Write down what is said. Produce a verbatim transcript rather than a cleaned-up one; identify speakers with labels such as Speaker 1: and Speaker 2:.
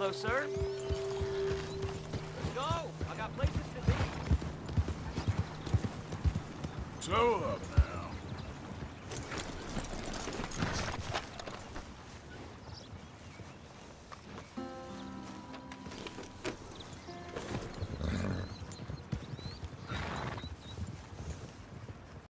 Speaker 1: Hello, sir. Let's go. I got places to be.
Speaker 2: So up now.